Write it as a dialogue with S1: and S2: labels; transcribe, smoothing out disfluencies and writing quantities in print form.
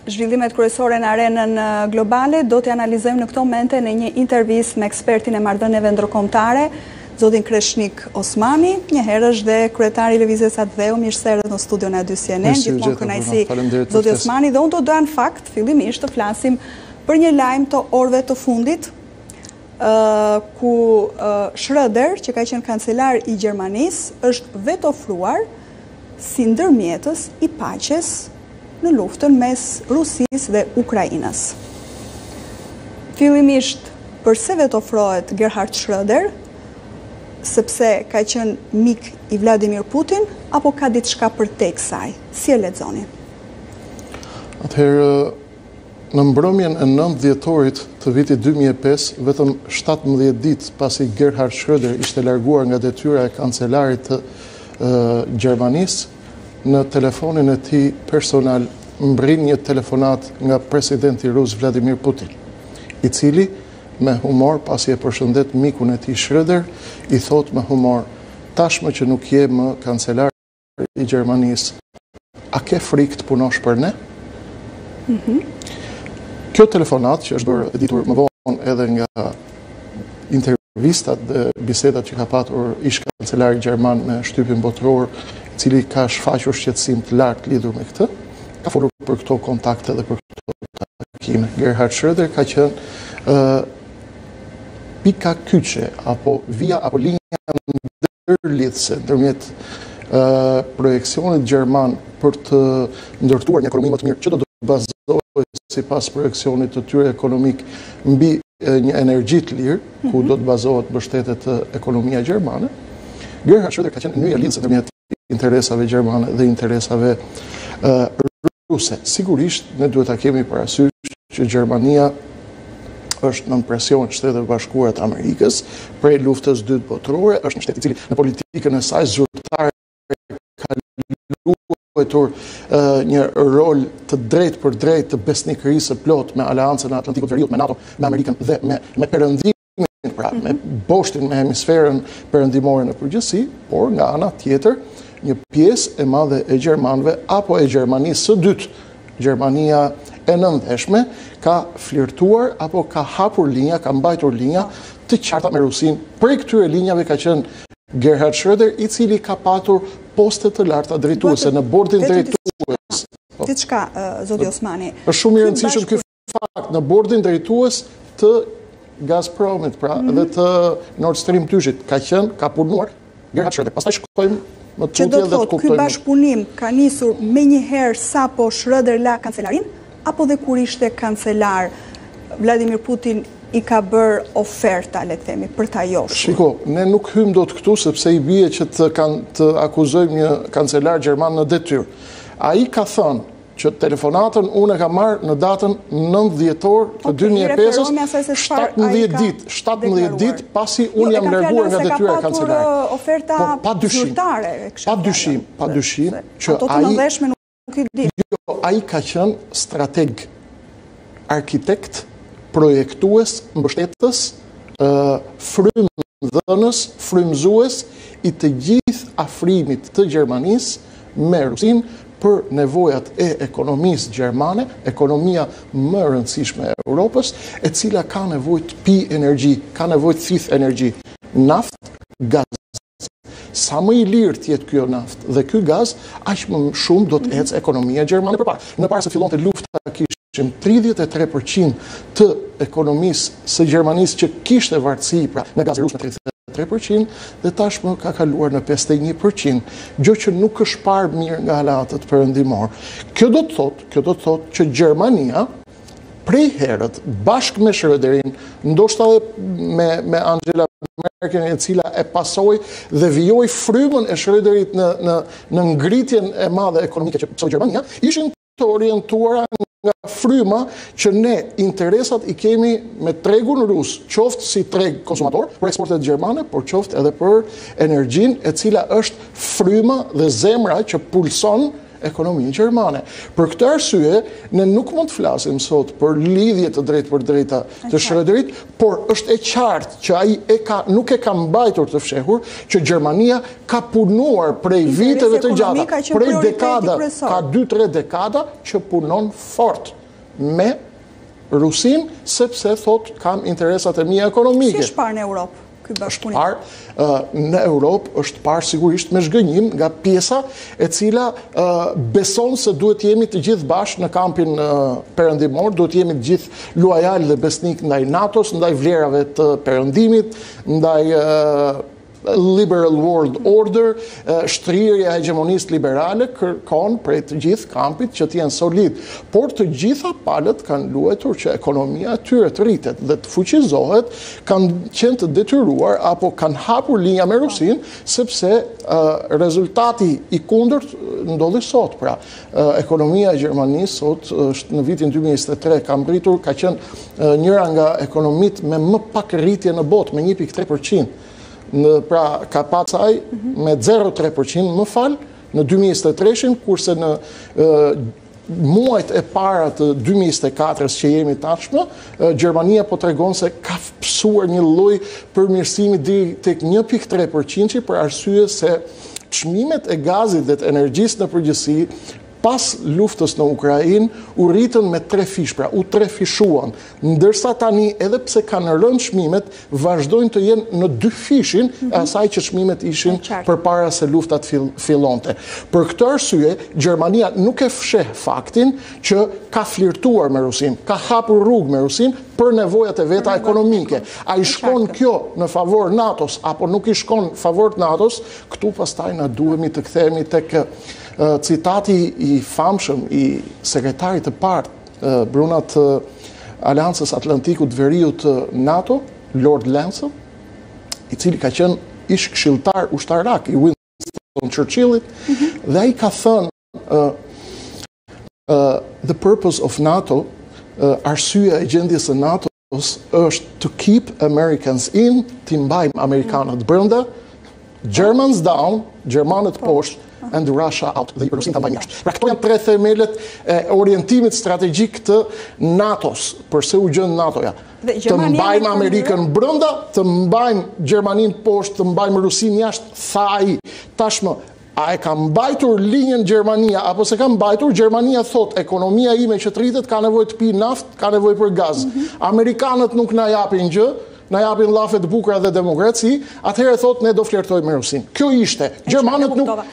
S1: zhvillimet kryesore në arenën globale do t'i analizojmë në këto momente në një intervistë me ekspertin e marrëdhënieve ndërkombëtare, zotin Kreshnik Osmani, një herësh dhe kryetari i Lëvizjes Atveu, mirë se erdhët në studion e A2 CNN, gjithmonë kënaqësi zoti Osmani, dhe unë do doja në fakt fillimisht të flasim për një lajm të orëve të fundit, ku Schroeder, që ka qenë kancelar i Gjermanisë, është vetë ofruar si ndërmjetës i paqes në luftën mes Rusisë dhe Ukrainës. Fillimisht, përse vetë ofrohet Gerhard Schroeder, sepse ka qenë mik i Vladimir Putin, apo ka diçka përtej kësaj? Si e lexoni?
S2: Atëherë, në mbrëmjen e 9 dhjetorit të vitit 2005, vetëm 17 ditë pasi Gerhard Schroeder ishte larguar nga detyra e kancelarit të Gjermanisë, në telefonin e tij personal mbrin një telefonat nga presidenti rus Vladimir Putin, i cili me humor, pasi e përshëndet mikun e tij Schroeder, i thot me humor: tashmë që nuk je më kancelar i Gjermanisë, a ke frikë të punosh për ne? Kjo telefonat, që është bërë editur më vonë edhe nga intervistat dhe bisedat që ka patur ish kancelari gjerman me shtypin botror, i cili ka shfaqur shqetësim të lartë lidhur me këtë, ka folur për këto kontakte dhe për këto takime. Gerhard Schroeder ka qenë pika kyçe apo vija apo linja ndërlidhëse ndërmjet projekcionit gjerman për të ndërtuar një ekonomi më të mirë, që do të bazohet sipas projekcionit të tyre ekonomik mbi një energji të lirë, ku do të bazohet mbështetet ekonomia gjermane. Gerhard Schroeder ka qenë nyja lidhëse ndërmjet interesave gjermane dhe interesave ruse. Sigurisht, ne duhet ta kemi parasysh që Gjermania është në presion Shtetet Bashkuara të Amerikës prej luftës së dytë botërore, është një shtet i cili në politikën e saj zyrtare ka luajtur një rol të drejtë për drejtë të besnikërisë së plotë me aleancën e Atlantikut Veriut, me NATO, me Amerikën dhe me perëndimin, pra me boshtin, me hemisferën perëndimore në përgjithësi, por nga ana tjetër një pjesë e madhe e gjermanëve apo e Gjermanisë së dytë, Gjermania e nëndeshme, ka flirtuar apo ka hapur linja, ka mbajtur linja të qarta me Rusin. Prej këtyre linjave ka qenë Gerhard Schroeder, i cili ka patur poste të larta drejtuese në bordin drejtues.
S1: Diçka, zoti Osmani.
S2: Është shumë i rëndësishëm ky fakt, në bordin drejtues të Gazpromit, pra, dhe të Nord Stream 2-shit, ka punuar Gerhard Schroeder. Pastaj shkojmë më
S1: që do të thotë, ky bashkëpunim ka nisur menjëherë sapo Schroeder la kancelarin, apo dhe kur ishte kancelar, Vladimir Putin i ka bërë oferta, le të themi, për ta joshur?
S2: Shiko, ne nuk hym dot këtu, sepse i bie që të akuzojmë një kancelar gjerman në detyrë. Ai ka thënë që telefonatën unë e ka marrë në datën 9 dhjetor të 2005, 17 ditë pasi unë jam larguar nga detyra e kancelarit. Pa dyshim që ai ka qenë strateg, arkitekt, projektues, mbështetës, frymëdhënës, frymëzues i të gjithë afrimit të Gjermanisë me Rusin për nevojat e ekonomisë gjermane, ekonomia më rëndësishme e Europës, e cila ka nevojë të pi energji, ka nevojë të thith energji, naftë, gaz. Sa më i lirë të jetë kjo naftë dhe ky gaz, aq më shumë do të ecë ekonomia gjermane përpara. Në parë se fillonte lufta, kishim 33% të ekonomisë së Gjermanisë që kishte varësi, pra në gazi rus me 33%, dhe tashmë ka kaluar në 51%, gjë që nuk është parë mirë nga aleatët perëndimor. Kjo do të thotë që Gjermania prej herët, bashkë me Schröderin, ndoshta edhe me Angela Merkel, e cila e pasoi dhe vijoi frymën e Schröderit në ngritjen e madhe ekonomike që pasoi Gjermania, ishin të orientuara nga fryma që ne interesat i kemi me tregun rus, qoftë si treg konsumator për eksportet gjermane, por qoftë edhe për energjinë, e cila është fryma dhe zemra që pulson ekonominë gjermane. Për këtë arsye, ne nuk mund të flasim sot për lidhje të drejtë për drejta të Schröderit, por është e qartë që ai nuk e ka mbajtur të fshehur që Gjermania ka punuar prej viteve të gjata, prej dekada, ka 2-3 dekada që punon fort me Rusin, sepse thot kam interesat e mia ekonomike.
S1: Si është parë në Europë?
S2: Është parë në Europë, është parë sigurisht me zhgënjim nga pjesa e cila beson se duhet jemi të gjithë bashkë në kampin perëndimor, duhet jemi të gjithë luajal dhe besnik ndaj NATO-s, ndaj vlerave të perëndimit, ndaj liberal world order, shtrirja e hegemonisë liberale kërkon prej të gjithë kampit që të jenë solid. Por të gjitha palët kanë luajtur që ekonomia e tyre të rritet dhe të fuqizohet, kanë qenë të detyruar apo kanë hapur linja me Rusin, sepse rezultati i kundërt ndodhi sot. Pra, ekonomia e Gjermanisë sot është në vitin 2023 ka mbritur, ka qenë njëra nga ekonomitë me më pak rritje në botë, me 1.3%. Pra ka pasaj me 0,3% më falë në 2023, kurse në muajt e para të 2024 që jemi tashmë, Gjermania po tregon se ka pësuar një lloj përmirësimi deri tek 1,3% për arsye se çmimet e gazit dhe të energjisë në përgjithësi pas luftës në Ukrainë u rritën me 3 fish, pra u 3 fishuan, ndërsa tani edhe pse kanë rënë çmimet, vazhdojnë të jenë në 2 fishin e asaj që çmimet ishin përpara se lufta të fillonte. Për këtë arsye, Gjermania nuk e fsheh faktin që ka flirtuar me Rusin, ka hapur rrugë me Rusin për nevojat e veta ekonomike. A i shkon kjo në favor NATO-s, apo nuk i shkon në favor NATO-s, këtu pastaj na duhemi të kthehemi tek citati i famshëm i sekretarit të parë brunat Aleancës Atlantikut Veriut NATO, Lord Lance, i cili ka qenë ish këshilltar ushtarak i Winston Churchillit, dhe ai ka thënë the purpose of NATO, arsyeja e gjendjes së NATO-s është to keep Americans in, t'i mbajmë Amerikanët brenda, Germans down, Gjermanët poshtë, and Russia out, dhe Rusin ta mbajmë jashtë. Pra këto janë 3 themelet e orientimit strategjik të NATO-s, përse u gjën NATO-ja. Të mbajmë Amerikën brenda, të mbajmë Gjermaninë poshtë, të mbajmë Rusin jashtë, tha ai. Tashmë, a e ka mbajtur linjën Gjermania, apo se ka mbajtur, Gjermania thot, ekonomia ime që të rritet ka nevojë të pi naftë, ka nevojë për gaz. Amerikanët nuk na japin gjë, na japin llafe të bukura dhe demokraci, atëherë thot ne do flirtojmë me Rusin. Kjo ishte. Gjermanët nuk